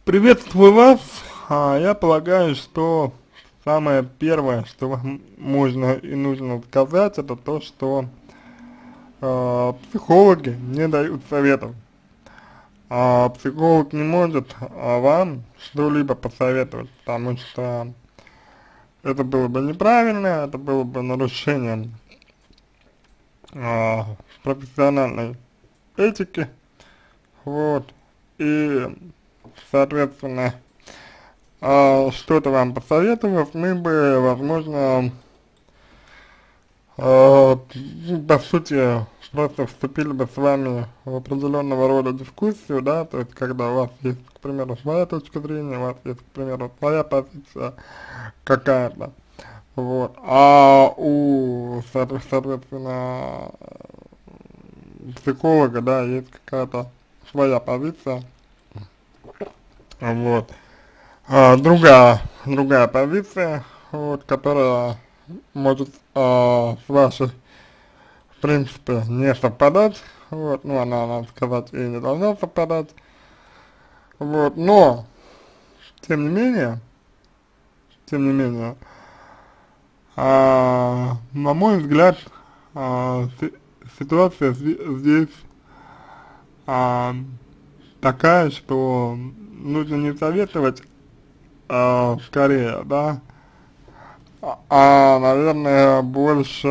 Приветствую вас. Я полагаю, что самое первое, что вам можно и нужно сказать, это то, что психологи не дают советов. Психолог не может вам что-либо посоветовать, потому что это было бы неправильно, это было бы нарушением а, профессиональной этики, вот, и, соответственно, что-то вам посоветовав, мы бы, возможно, по сути, просто вступили бы с вами в определенного рода дискуссию, да, то есть, когда у вас есть, к примеру, своя точка зрения, у вас есть, к примеру, своя позиция какая-то, вот, соответственно, психолога, да, есть какая-то своя позиция, вот, другая позиция, вот, которая может с вашей, в принципе, не совпадать, вот, ну, она, надо сказать, и не должна совпадать, вот, но, тем не менее, тем не менее, на мой взгляд, ситуация здесь а, такая, что нужно не советовать, скорее, да, наверное, больше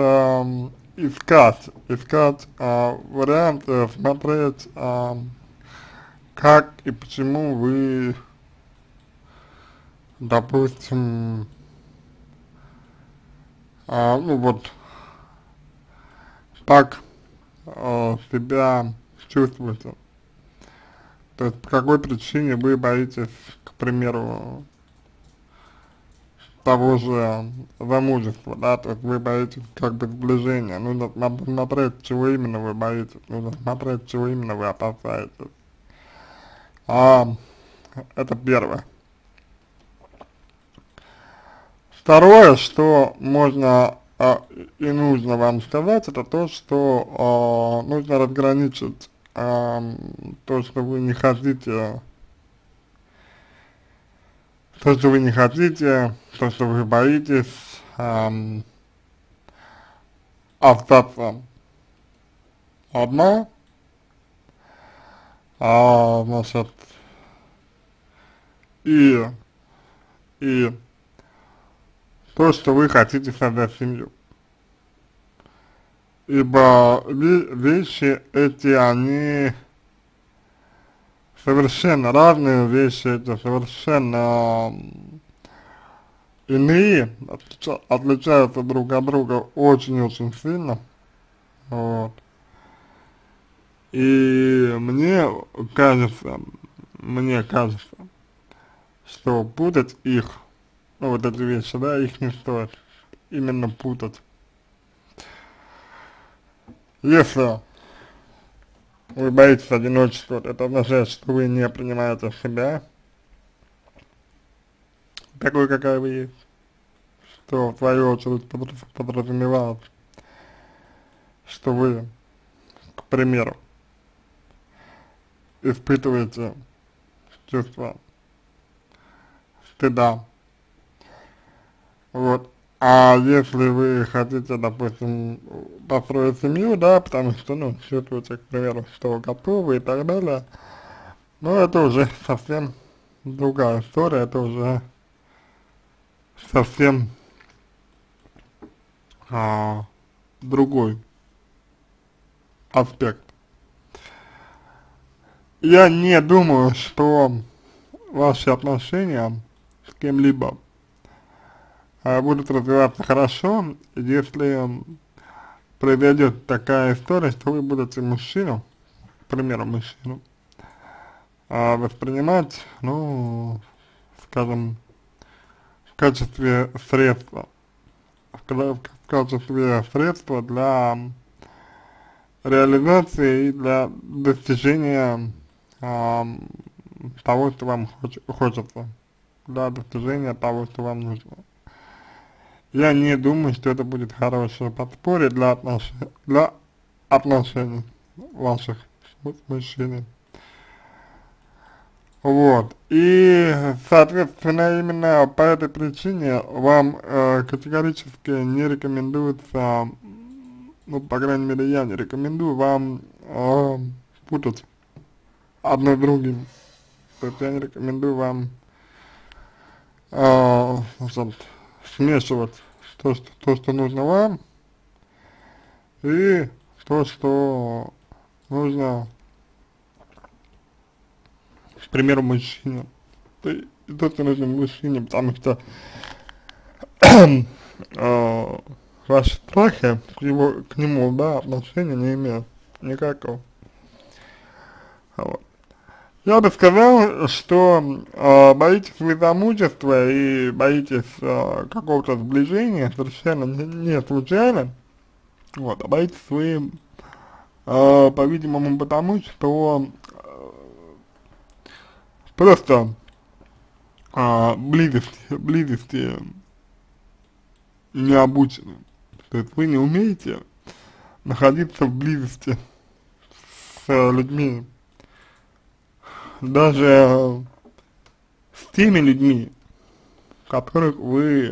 искать варианты, смотреть, как и почему вы, допустим, ну вот, так себя чувствуете. То есть по какой причине вы боитесь, к примеру, того же замужества, да, то есть вы боитесь как бы сближения, нужно смотреть, чего именно вы боитесь, нужно смотреть, чего именно вы опасаетесь. А, это первое. Второе, что можно и нужно вам сказать, это то, что нужно разграничить то, что вы не хотите, то, что вы не хотите, то, что вы боитесь остаться одна, значит, и, и то, что вы хотите создать семью. Ибо вещи эти, они совершенно разные вещи, это совершенно иные, отличаются друг от друга очень-очень сильно, вот. И мне кажется, что путать их, ну вот эти вещи, да, их не стоит именно путать. Если вы боитесь одиночества, это означает, что вы не принимаете себя такой, какая вы есть, что в свою очередь подразумевает, что вы, к примеру, испытываете чувство стыда, вот. А если вы хотите, допустим, построить семью, да, потому что, ну, чувствуете, к примеру, что готовы и так далее, но это уже совсем другая история, это уже совсем а, другой аспект. Я не думаю, что ваши отношения с кем-либо будут развиваться хорошо, если произойдет такая история, что вы будете мужчину, к примеру, мужчину, воспринимать, ну, скажем, в качестве средства, в качестве средства для реализации и для достижения того, что вам хочется, для достижения того, что вам нужно. Я не думаю, что это будет хорошее подспорье для отношений ваших с мужчиной. Вот. И, соответственно, именно по этой причине вам категорически не рекомендуется, ну, по крайней мере, я не рекомендую вам путать одно с другим. То есть я не рекомендую вам значит, смешивать то, что нужно вам, и то, что нужно, к примеру, мужчине. И то, что нужно мужчине, потому что э, ваши страхи к нему, да, отношения не имеют никакого. Вот. Я бы сказал, что боитесь вы замужества и боитесь какого-то сближения совершенно не случайно, вот, а боитесь вы, по-видимому, потому что просто близости не обучены. То есть вы не умеете находиться в близости с людьми, даже с теми людьми, которых вы,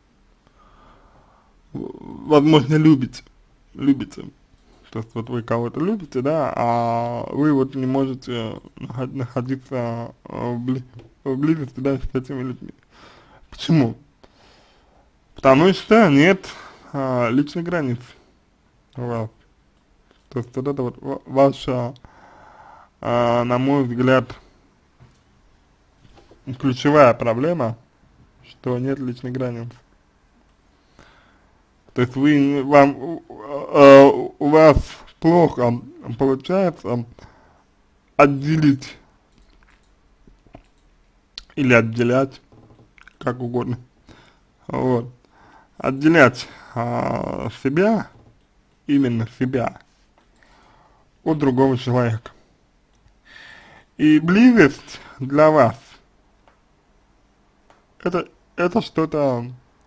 возможно, любите. То есть вот вы кого-то любите, да, а вы вот не можете находиться в близости, да, с этими людьми. Почему? Потому что нет личной границы у вас. То есть вот это вот ваша, на мой взгляд, ключевая проблема, что нет личной границы. То есть у вас плохо получается отделить или отделять, как угодно, вот, отделять себя, именно себя, от другого человека. И близость для вас это что-то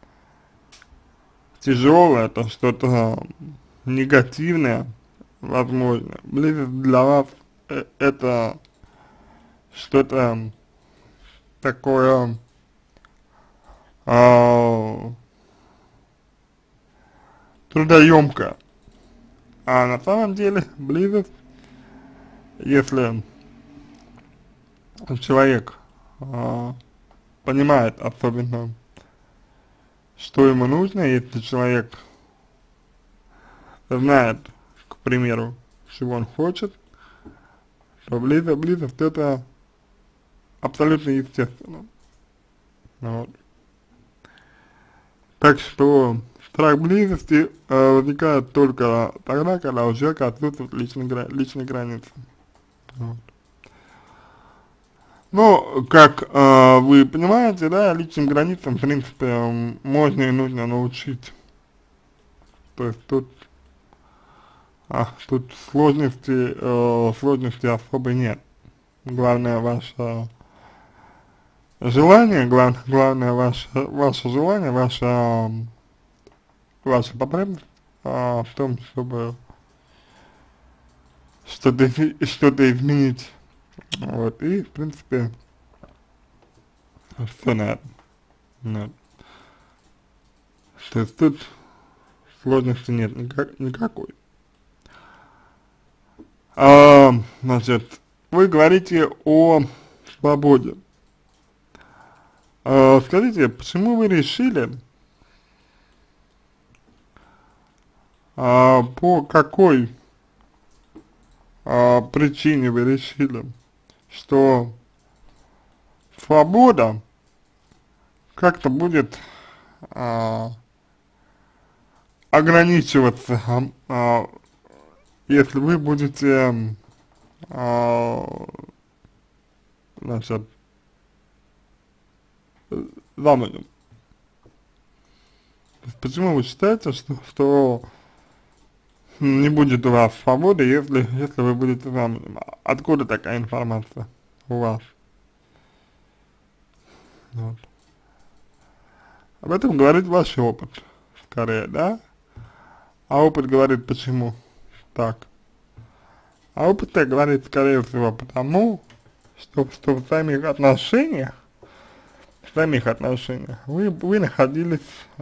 тяжелое, это что-то негативное, возможно. Близость для вас это что-то такое трудоемкое. А на самом деле близость, если человек понимает особенно, что ему нужно, если человек знает, к примеру, чего он хочет, то близость это абсолютно естественно. Вот. Так что страх близости возникает только тогда, когда у человека отсутствует личной границы. Вот. Ну, как вы понимаете, да, личным границам, в принципе, можно и нужно научить. То есть тут сложности особо нет. Главное ваше желание, главное ваше желание, ваша потребность в том, чтобы что-то изменить. Вот, и, в принципе, все на этом. Вот. То есть тут сложности нет никакой. Значит, вы говорите о свободе. Скажите, почему вы решили, по какой причине вы решили, что свобода как-то будет ограничиваться, если вы будете, значит, замужем? Почему вы считаете, что не будет у вас свободы, если вы будете замужем? Откуда такая информация у вас? Вот. Об этом говорит ваш опыт, скорее, да? А опыт говорит почему так. А опыт говорит, скорее всего, потому, что в самих отношениях вы находились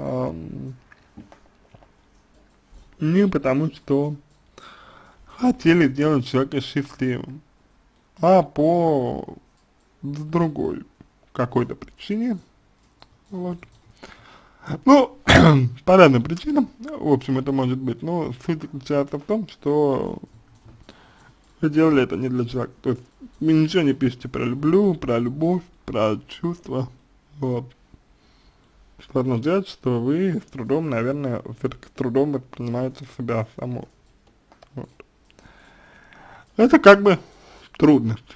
не потому, что хотели сделать человека счастливым, а по другой какой-то причине, вот. Ну, по разным причинам, в общем, это может быть, но суть заключается в том, что вы делали это не для человека, то есть вы ничего не пишете про люблю, про любовь, про чувства, вот. Что означает, что вы с трудом, наверное, все-таки с трудом воспринимаете себя саму. Вот. Это как бы трудность.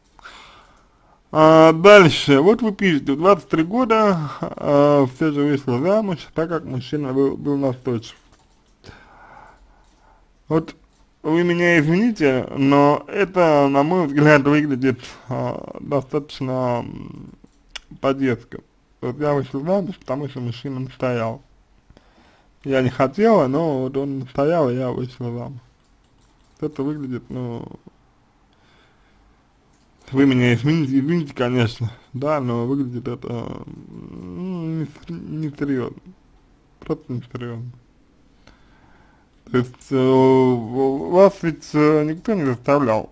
Дальше, вот вы пишете, в 23 года все же вышла замуж, так как мужчина был настойчив. Вот вы меня извините, но это, на мой взгляд, выглядит достаточно по-детски. Вот я вышла замуж, потому что мужчина настоял. Я не хотела, но вот он настоял, и я вышла замуж. Это выглядит, ну, вы меня извините, конечно, да, но выглядит это несерьезно, просто несерьезно. То есть вас ведь никто не заставлял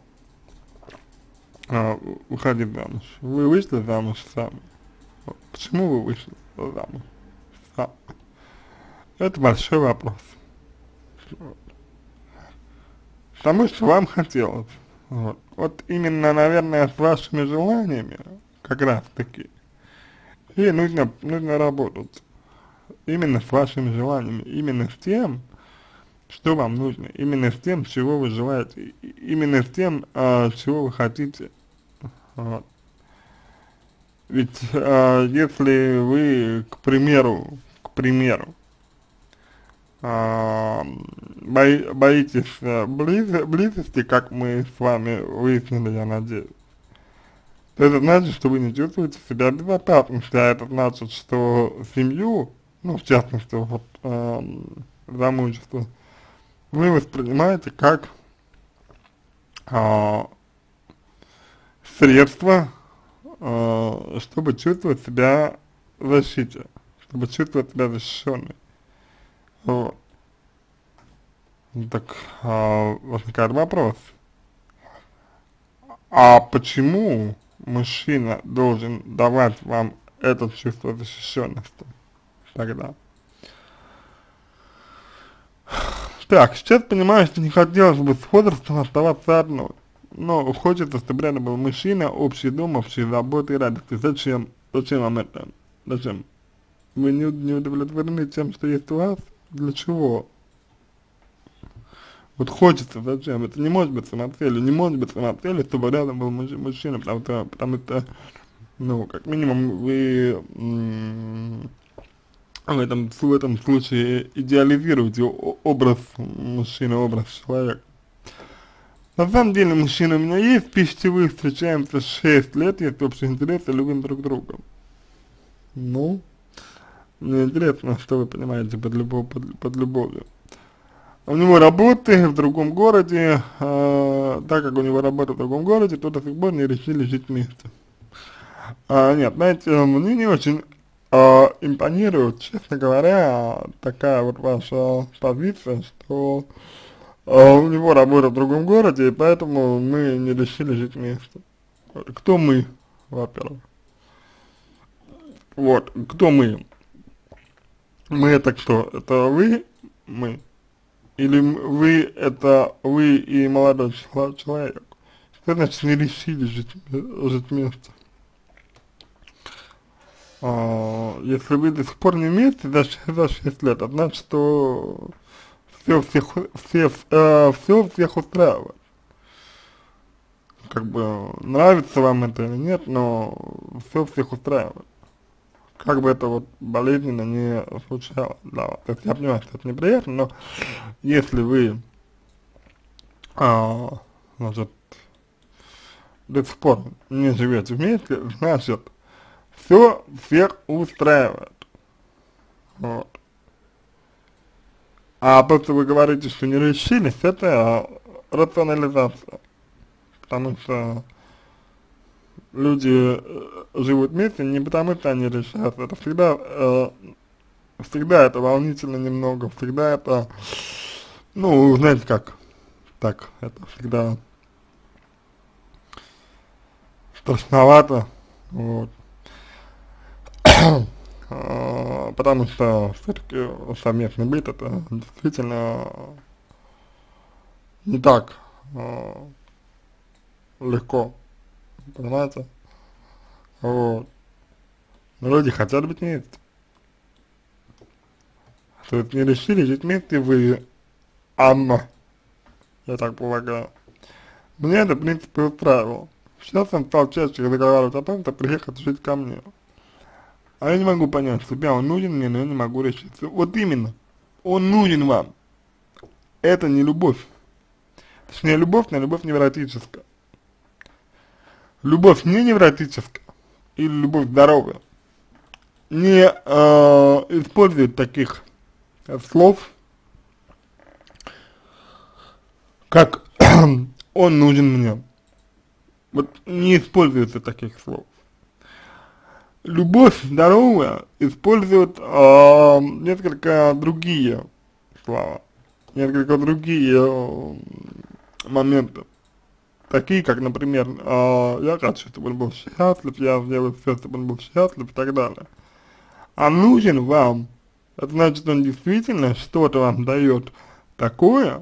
выходить замуж. Вы вышли замуж сами. Вот. Почему вы вышли замуж сами? Это большой вопрос. Вот. Потому что вам хотелось. Вот. Вот именно, наверное, с вашими желаниями, как раз таки, и нужно работать. Именно с вашими желаниями, именно с тем, что вам нужно, именно с тем, чего вы желаете, именно с тем, чего вы хотите. Вот. Ведь если вы, к примеру, боитесь близости, как мы с вами выяснили, я надеюсь, то это значит, что вы не чувствуете себя в безопасности, а это значит, что семью, ну, в частности, вот, замужество, вы воспринимаете как средство, чтобы чувствовать себя в защите, чтобы чувствовать себя защищенной. Вот. Так возникает вопрос, а почему мужчина должен давать вам это чувство защищенности тогда? Так, сейчас понимаю, что не хотелось бы с возрастом оставаться одной, но хочется, чтобы рядом был мужчина, общий дом, общие заботы и радости. Зачем вам это? Зачем? Вы не удовлетворены тем, что есть у вас? Для чего? Вот хочется, зачем? Это не может быть самоцелью, чтобы рядом был мужчина, потому что, ну, как минимум, вы в этом случае идеализируете образ мужчины, образ человека. На самом деле, мужчина у меня есть, пишите вы, встречаемся 6 лет, есть общие интересы, любим друг друга. Ну, мне интересно, что вы понимаете под любовью. У него работы в другом городе, так как у него работа в другом городе, то до сих пор не решили жить вместе. Нет, знаете, мне не очень импонирует, честно говоря, такая вот ваша позиция, что у него работа в другом городе, и поэтому мы не решили жить вместе. Кто мы, во-первых? Вот, кто мы? Мы это кто? Это вы, мы? Или вы это вы и молодой человек? Что значит не решили жить вместе? Если вы до сих пор не вместе за 6 лет, это значит, что все всех устраивает. Как бы нравится вам это или нет, но все всех устраивает. Как бы это вот болезненно не случалось для вас. То есть я понимаю, что это неприятно, но если вы, значит, до сих пор не живете вместе, значит, все всех устраивает. Вот. А то, что вы говорите, что не решились, это рационализация. Потому что люди живут вместе не потому, что они решают, это всегда, всегда это волнительно немного, всегда это, ну, знаете как, так, это всегда страшновато, вот, потому что все-таки совместный быт это действительно не так легко, понимаете, вот, но люди хотят быть вместе, то есть не решили жить вместе вы, Анна, я так полагаю. Меня это, в принципе, устраивало. Сейчас он стал чаще разговаривать о том, что приехать жить ко мне. А я не могу понять себя, он нужен мне, но я не могу решиться. Вот именно, он нужен вам. Это не любовь. Точнее, любовь, но любовь невротическая. Любовь не невротическая, или любовь здоровая, не использует таких слов, как он нужен мне. Вот не используется таких слов. Любовь здоровая использует несколько другие слова, несколько другие моменты. Такие, как, например, я хочу, чтобы он был счастлив, я сделаю все, чтобы он был счастлив и так далее. А нужен вам, это значит, он действительно что-то вам дает такое,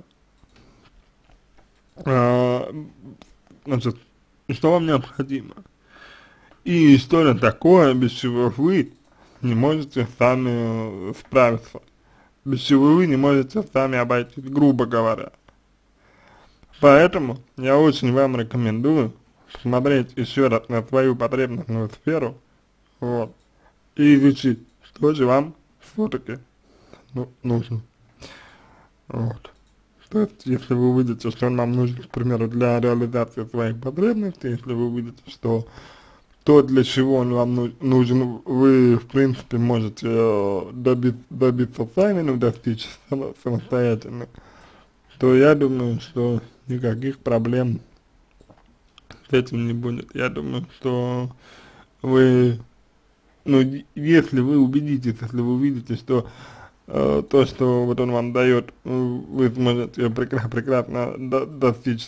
значит, что вам необходимо. И что-то такое, без чего вы не можете сами справиться, без чего вы не можете сами обойтись, грубо говоря. Поэтому я очень вам рекомендую посмотреть еще раз на свою потребностную сферу, вот, и изучить, что же вам все-таки нужно, вот. То есть, если вы увидите, что он вам нужен, к примеру, для реализации своих потребностей, если вы увидите, что то, для чего он вам нужен, вы, в принципе, можете добиться сами, ну, достичь самостоятельно, то я думаю, что никаких проблем с этим не будет. Я думаю, что вы, ну, если вы убедитесь, если вы увидите, что то, что вот он вам дает, вы сможете прекрасно достичь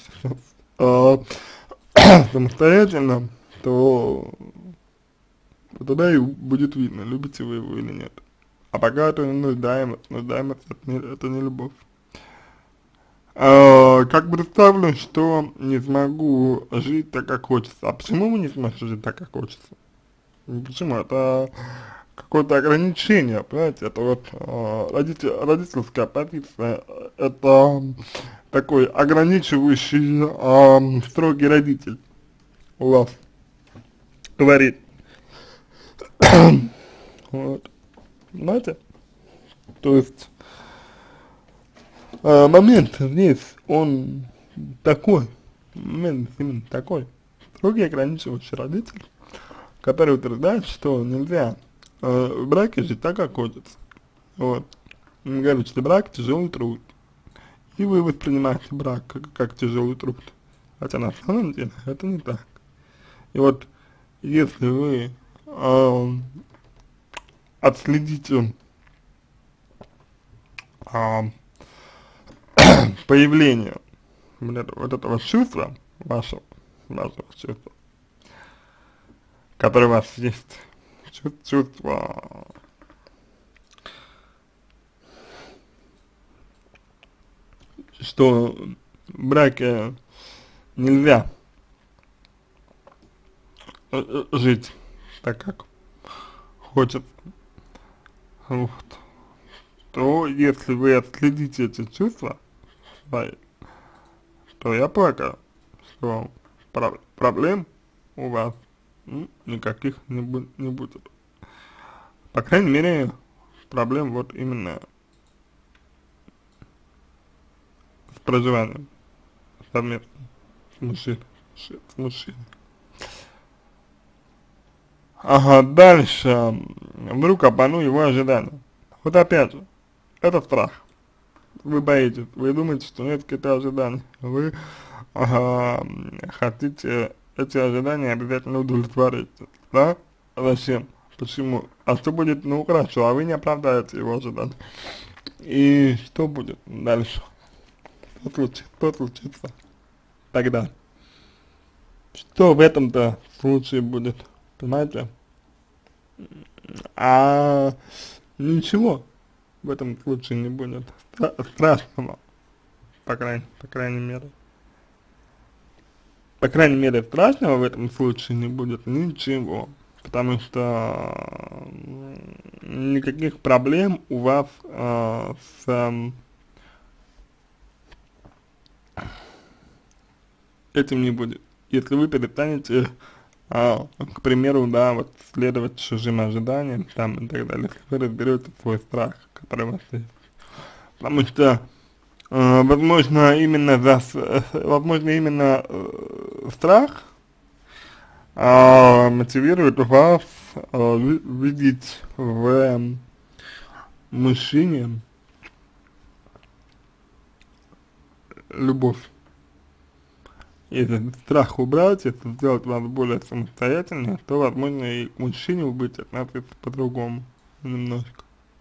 самостоятельно, то тогда и будет видно, любите вы его или нет. А пока это нуждаемость это не любовь. Как представлю, что не смогу жить так, как хочется. А почему вы не сможете жить так, как хочется? Почему? Это какое-то ограничение, понимаете? Это вот родительская позиция, это такой ограничивающий строгий родитель у вас говорит. Вот. Понимаете? То есть момент здесь, он такой, момент именно такой, строгий ограничивающий родитель, который утверждает, что нельзя в браке жить так, как хочется. Вот. Он говорит, что брак тяжелый труд. И вы воспринимаете брак как тяжелый труд. Хотя на самом деле это не так. И вот если вы отследите появление вот этого чувства, вашего чувства, которое у вас есть, чувство что в браке нельзя жить так, как хочется, вот, то если вы отследите эти чувства свои, то я полагаю, что проблем у вас никаких не будет. По крайней мере, проблем вот именно с проживанием совместно с мужчиной. Ага, дальше, вдруг обману его ожидания. Вот опять же, это страх. Вы боитесь, вы думаете, что нет какие-то ожидания. Вы хотите эти ожидания обязательно удовлетворить, да? Зачем? Почему? А что будет, ну хорошо, а вы не оправдаете его ожидания. И что будет дальше? Что случится тогда? Что в этом-то случае будет? Понимаете? А ничего в этом случае не будет страшного, по крайней мере. По крайней мере, страшного в этом случае не будет ничего, потому что никаких проблем у вас с этим не будет. Если вы перестанете, к примеру, да, вот следовать чужим ожиданиям там и так далее, если вы разберете свой страх, который у вас есть. Потому что возможно, страх мотивирует вас видеть в мужчине любовь. Если страх убрать, если сделать вас более самостоятельнее, то, возможно, и к мужчине вы будете относиться по-другому немножко.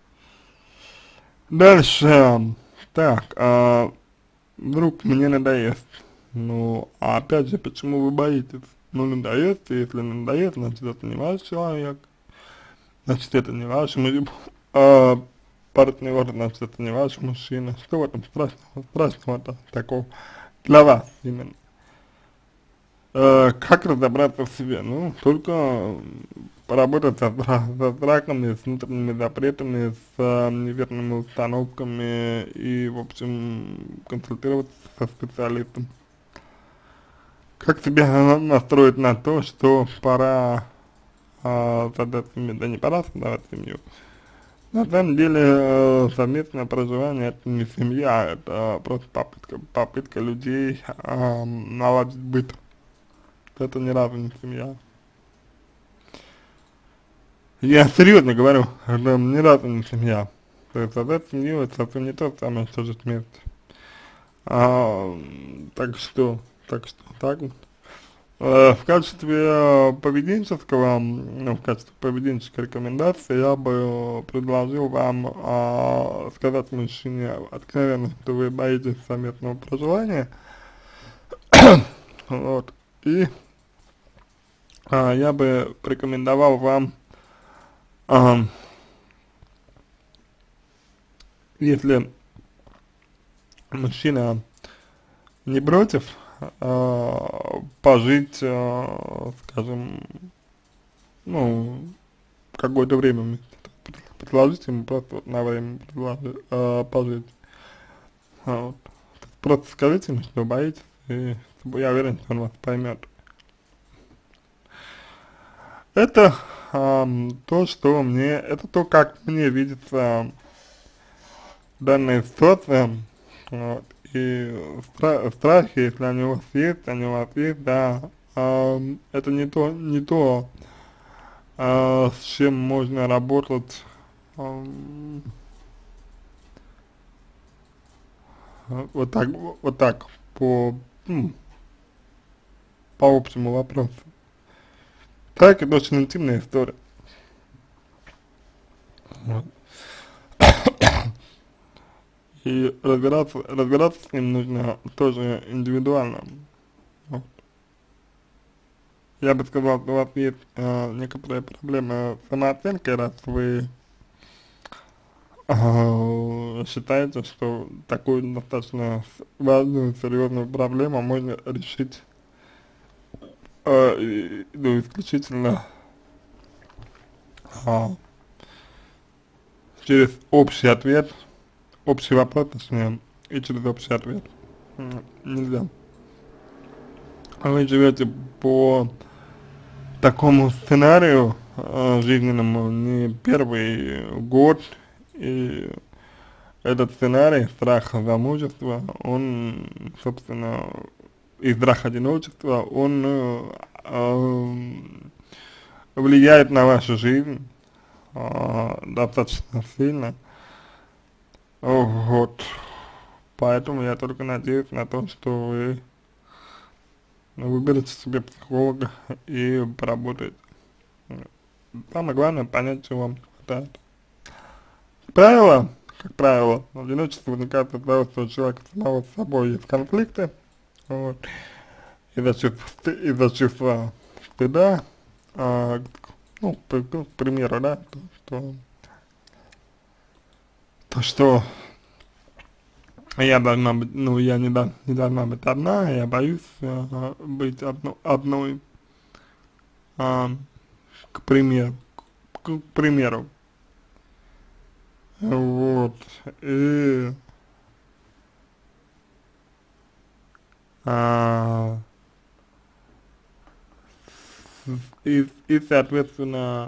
Дальше. Так, вдруг мне надоест. Ну, а опять же, почему вы боитесь? Ну, надоест, и если надоест, значит, это не ваш человек, значит, это не ваш партнер, значит, это не ваш мужчина. Что в этом страшного такого для вас именно? Как разобраться в себе? Ну, только поработать со страхами, с внутренними запретами, с неверными установками и, в общем, консультироваться со специалистом. Как себя настроить на то, что пора создать семью? Да не пора создавать семью. На самом деле, совместное проживание — это не семья, это просто попытка людей наладить быт. Это ни разу не семья. Я серьезно говорю, это ни разу не семья. То есть создать семью — это совсем не то самое, что жить вместе. Так что так вот. В качестве поведенческого, ну, в качестве поведенческой рекомендации я бы предложил вам сказать мужчине откровенно, что вы боитесь совместного проживания. Вот. И я бы порекомендовал вам, если мужчина не против, пожить, скажем, ну, какое-то время вместе, предложить ему просто вот на время пожить. Вот. Просто скажите ему, что боитесь, и я уверен, что он вас поймет. Это это то, как мне видится данная ситуация, вот, и страхи, если они у вас есть, да, это не то, с чем можно работать, вот так, по общему вопросу. Так, это очень интимная история. Вот. И разбираться с ним нужно тоже индивидуально. Вот. Я бы сказал, что у вас есть некоторые проблемы с самооценкой, раз вы считаете, что такую достаточно важную, серьезную проблему можно решить ну, исключительно через общий ответ, общий вопрос, точнее, и через общий ответ. Нельзя. Вы живете по такому сценарию жизненному не первый год, и этот сценарий страха замужества, он, собственно, и страх одиночества, он влияет на вашу жизнь достаточно сильно. Вот. Поэтому я только надеюсь на то, что вы выберите себе психолога и поработайте. Самое главное понять, чего вам хватает. Как правило, одиночество возникает от того, что у человека самого с собой есть конфликты, вот, из-за чувства стыда, ну, к примеру, да, то, что я должна быть, ну, я не должна быть одна, я боюсь быть одной, а, к примеру, к примеру, вот, и, а, соответственно,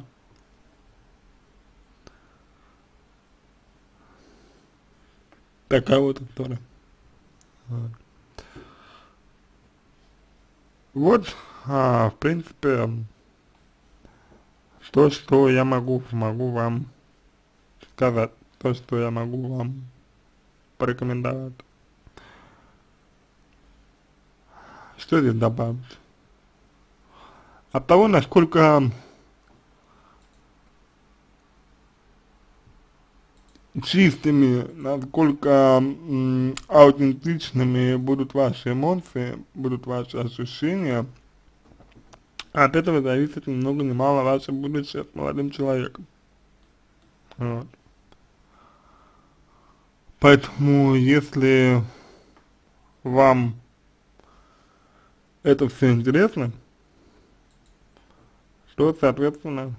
такая вот история. Вот, вот, в принципе, то, что я могу вам сказать, то, что я могу вам порекомендовать. Что здесь добавить? От того, насколько чистыми, насколько аутентичными будут ваши эмоции, будут ваши ощущения, от этого зависит ни много ни мало ваше будущее с молодым человеком. Вот. Поэтому, если вам это все интересно, то, соответственно,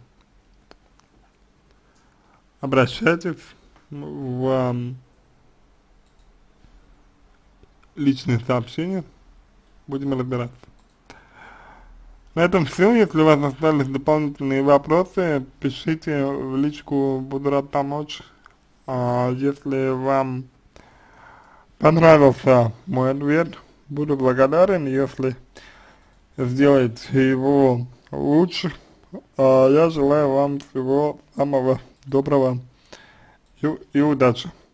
обращайтесь в личные сообщения, будем разбираться. На этом все. Если у вас остались дополнительные вопросы, пишите в личку, буду рад помочь. Если вам понравился мой ответ, буду благодарен, если сделаете его лучше. Я желаю вам всего самого доброго и удачи.